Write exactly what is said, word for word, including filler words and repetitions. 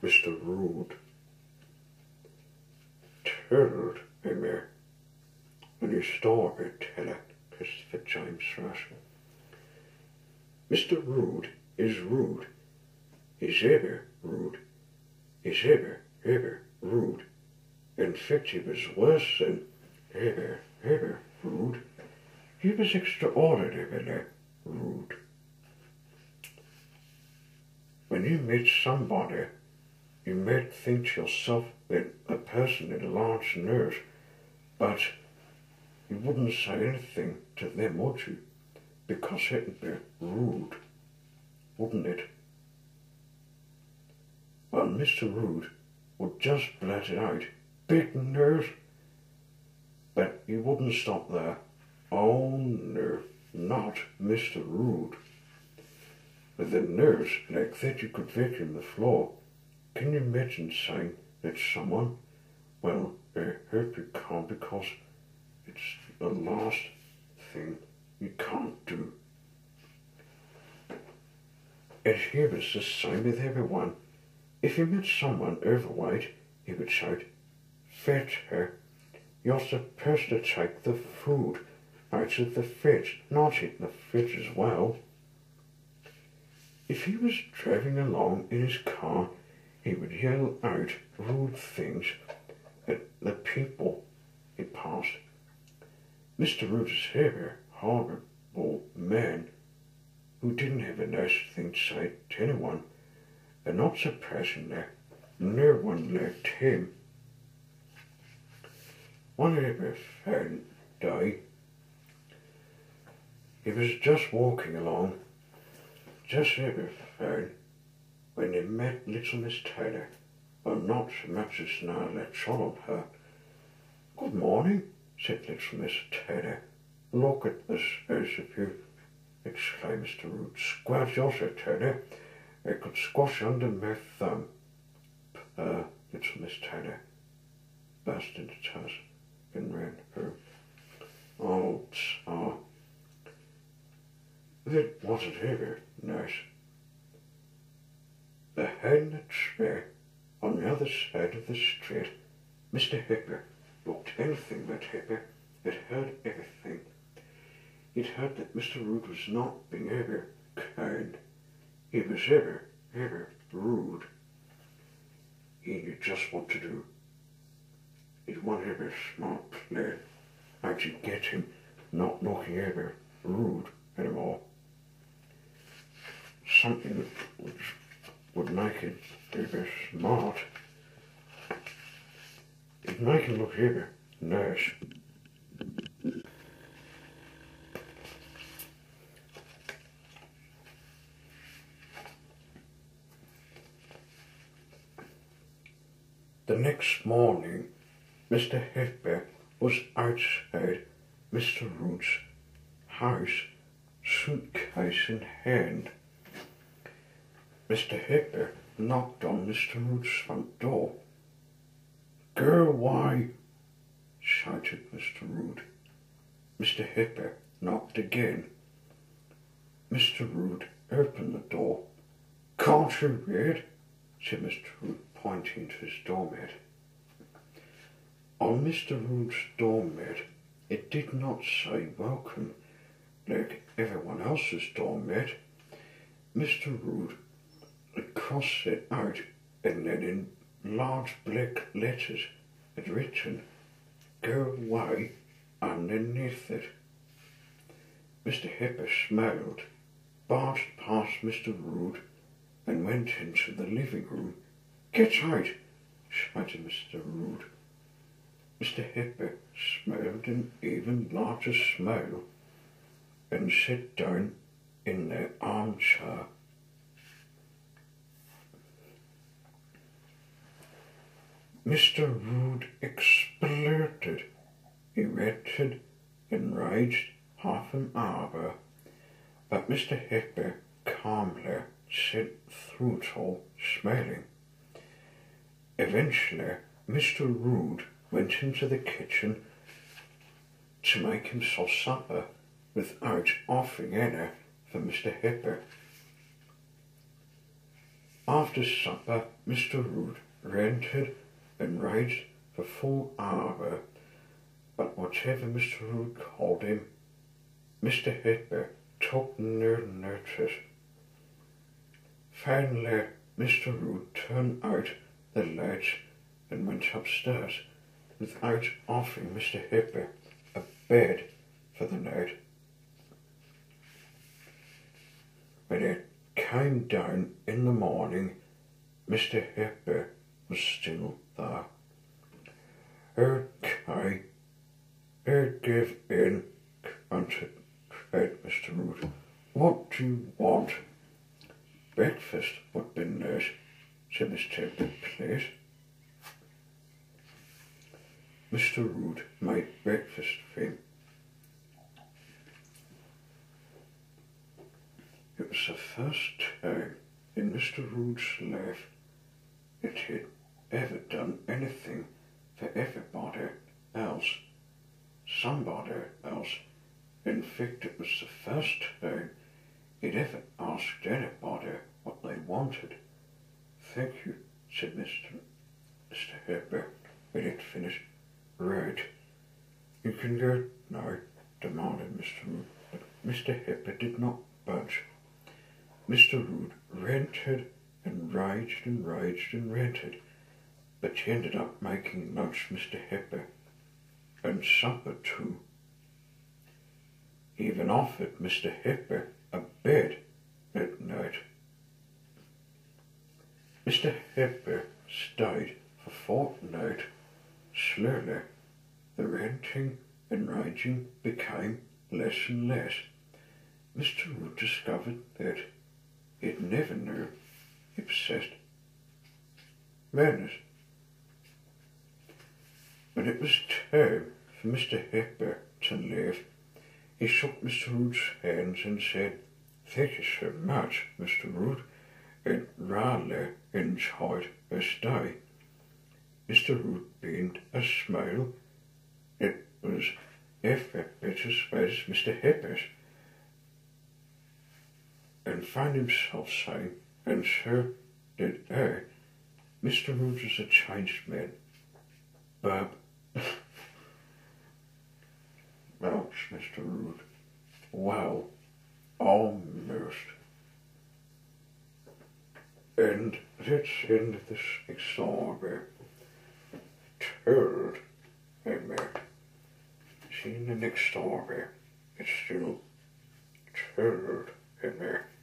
Mister Rude told him when you started telling Christopher James Russell. Mister Rude is rude. He's ever rude. He's ever, ever rude. In fact, he was worse than ever, ever rude. He was extraordinarily rude. When you meet somebody, you might think to yourself that a person had large nerves, but you wouldn't say anything to them, would you? Because it'd be rude, wouldn't it? Well, Mister Rude would just blurt it out. Big nerves. But he wouldn't stop there. Oh no, not Mister Rude. With the nerves like that you could vacuum the floor. Can you imagine saying that someone, well, I hope you can't because it's the last thing you can't do. And he was the same with everyone. If he met someone overweight, he would shout, "Fat her, you're supposed to take the food out of the fridge, not eat the fridge as well." If he was driving along in his car, he would yell out rude things at the people he passed. Mister Rude was a horrible man who didn't have a nice thing to say to anyone, and not surprisingly, no one liked him. One ever fine day, he was just walking along, just ever fine, when he met little Miss Taylor, but not so much as now let shot on her. "Good morning," said little Miss Taylor. "Look at this, as if you," exclaimed Mister Rude. "Squash yourself, Taylor. I could squash under my thumb." Uh, little Miss Taylor burst into tears and ran home. Oh, Tsar. That wasn't ever nice. Behind the tree, on the other side of the street, Mister Hipper looked anything but happy. He'd heard everything. He'd heard that Mister Rude was not being ever kind. He was ever, ever rude. He knew just what to do. He'd one ever smart plan how to get him not looking ever rude anymore. Something which would make it ever smart. It'd make him look ever nice. The next morning, Mister Hipper was outside Mister Rude's house, suitcase in hand. Mister Hipper knocked on Mister Rude's front door. "Go away," shouted Mister Rude. Mister Hipper knocked again. Mister Rude opened the door. "Can't you read?" said Mister Rude, pointing to his doormat. On Mister Rude's doormat, it did not say welcome like everyone else's doormat. Mister Rude had crossed it out and then in large black letters had written, "Go away," underneath it. Mister Hipper smiled, barged past Mister Rude and went into the living room. "Get out," shouted Mister Rude. Mister Hipper smiled an even larger smile and sat down in their armchair. Mister Rude exploded. He waited, enraged, half an hour, but Mister Hipper calmly sat through it all, smiling. Eventually, Mister Rude went into the kitchen to make himself supper without offering any for Mister Hipper. After supper, Mister Root ranted and raged for full hour, but whatever Mister Root called him, Mister Hepburn took no notice. Finally, Mister Root turned out the lights and went upstairs without offering Mister Hepburn a bed for the night. When it came down in the morning, Mister Hepburn was still there. "Okay, I give in," grunted cried Mister Root. "What do you want?" "Breakfast would be nice," said Mister Hepburn, "please." Mister Root made breakfast for him. It was the first time in Mister Root's life that he had ever done anything for everybody else, somebody else. In fact, it was the first time he'd ever asked anybody what they wanted. "Thank you," said Mister Mister Hepburn when he'd finished. "Right. You can go now," demanded Mister Root, but Mister Hepburn did not budge. Mister Root ranted and raged and raged and ranted, but he ended up making lunch Mister Hepburn, and supper too. He even offered Mister Hepburn a bed at night. Mister Hepburn stayed for a fortnight. Slowly, the ranting and raging became less and less. Mister Root discovered that he'd never knew he possessed madness. When it was time for Mister Hepburn to leave, he shook Mister Root's hands and said, "Thank you so much, Mister Root, and rather enjoyed our stay." Mister Root beamed a smile. It was every bit as bad as Mister Hepburn's, and found himself saying, "And so did I. Mister Root is a changed man. Bub." Ouch, Mister Root. Well, almost. And that's the end of this story. Told, amen. See you in the next story. It's still told, amen.